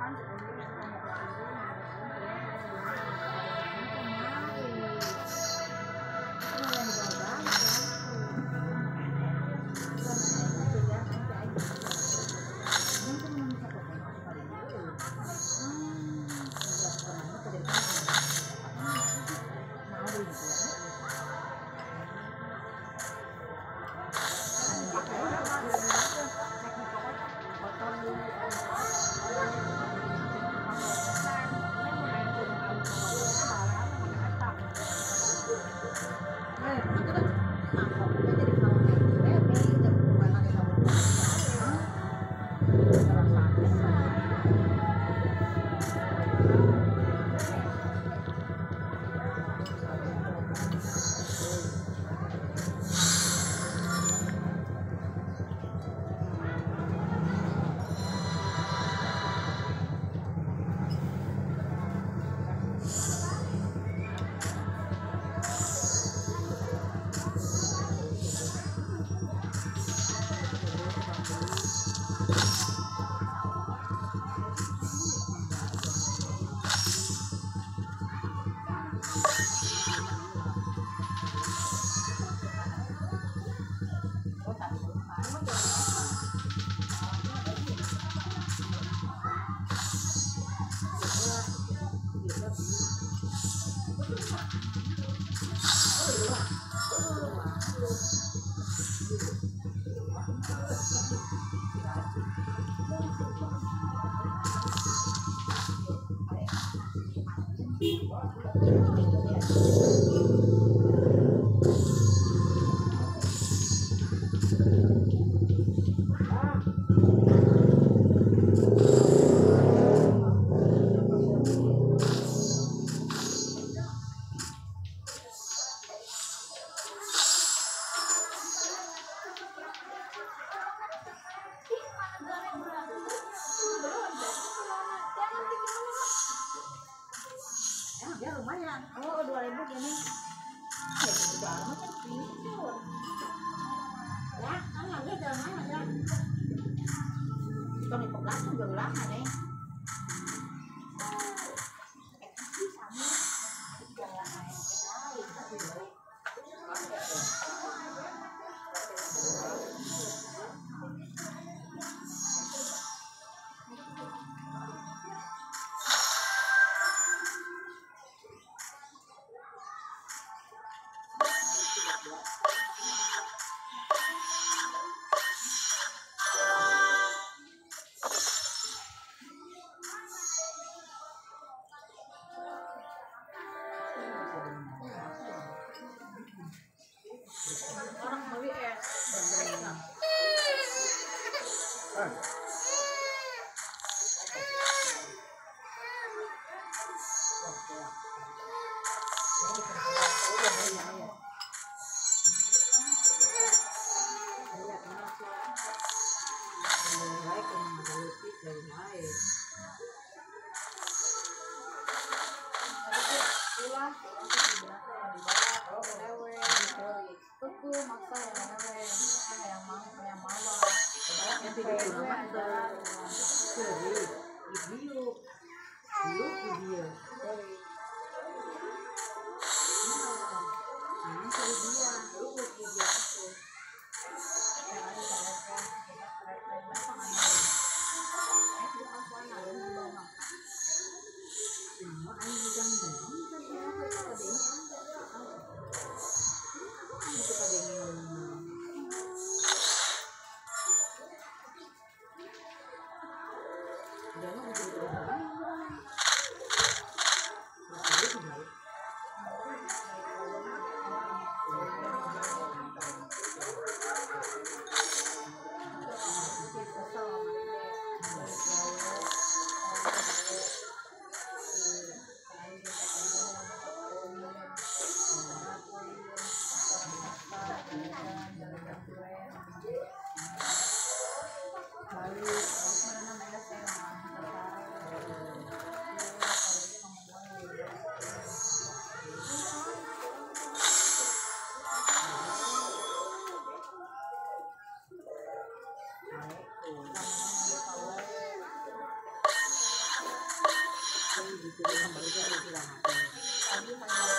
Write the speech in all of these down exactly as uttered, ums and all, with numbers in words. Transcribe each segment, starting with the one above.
Ya lumayan. Oh, dua ribu gini. Ya udah macam pisau. Ya, kan lagi jalan aja. Kalau dipegang tuh udah lama nih. Orang beli es. Betul, maksa yang yang mau yang mau yang tidak ada video video video ini saya dia lu video aku yang ada saya semua ini jangan gitu kembali ke istirahat. Tadi saya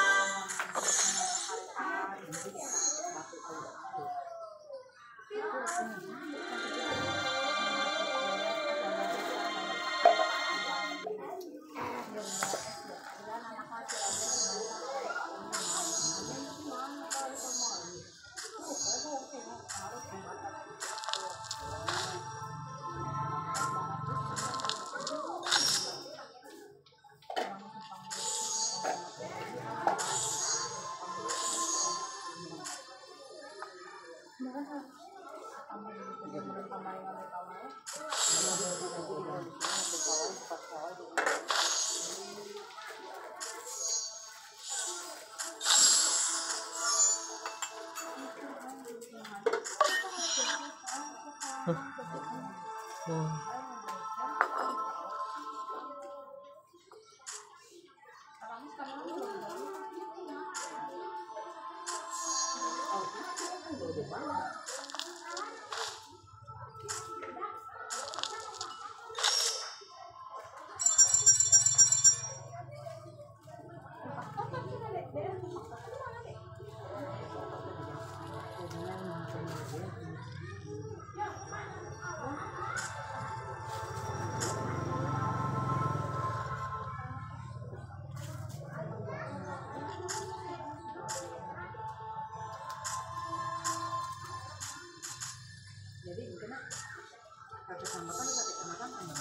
jadi mungkin satu kecamatan satu kecamatan ada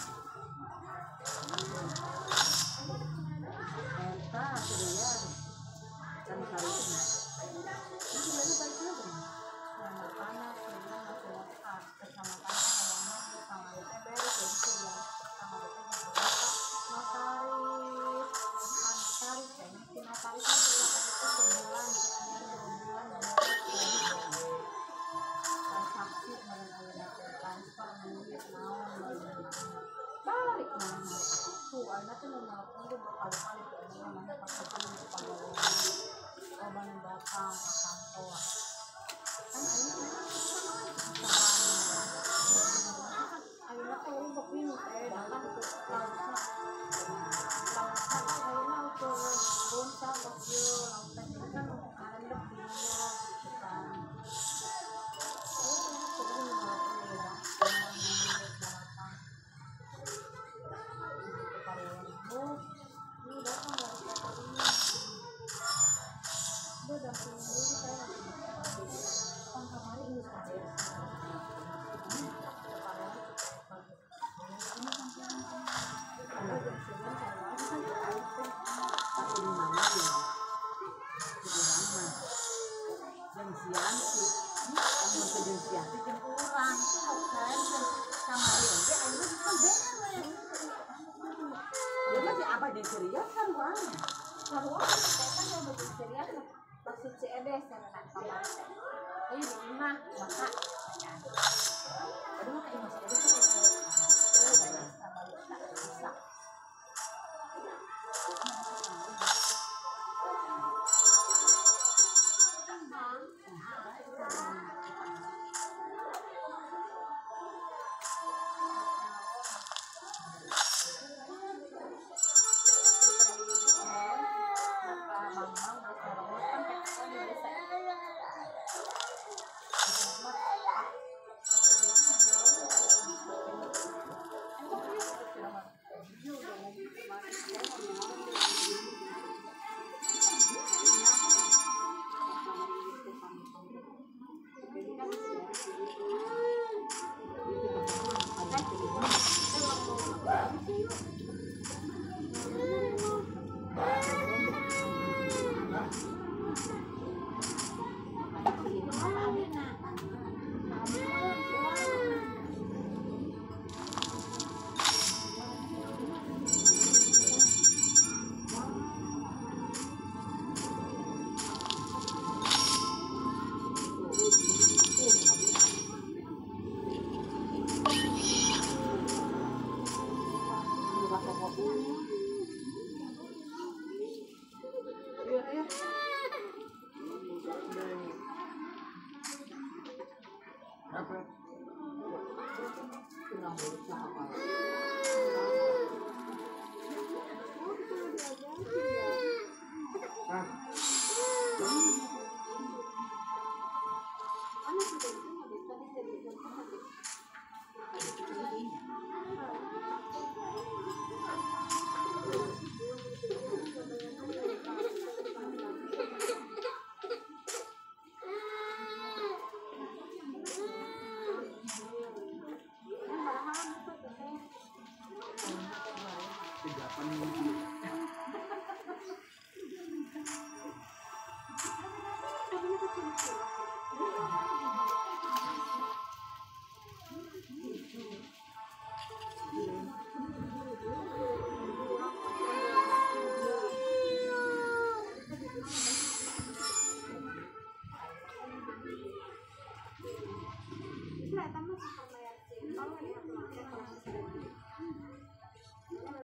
eta sudah kan kali ini itu lagi balik lagi sama panas sama masalah kecamatan sama sama itu beres jadi sudah sama itu notaris notaris kan si notaris itu sebulan sebulan saksi balik mana tuh anak tuh menelpon tuh berkali-kali ke mana pakai itu pada obat batang kantor kan ini ayo tuh untuk ini teh datang ke lautnya lautnya ayo tuh bonsa bosyo lautnya itu kan ada lebihnya gitu kan. Ceria saruang, saruang kan yang betul ceria maksud C E D serenak kamar. Ini di rumah maka, aduh kayak masih ada tuh itu banyak tambah bisa. kami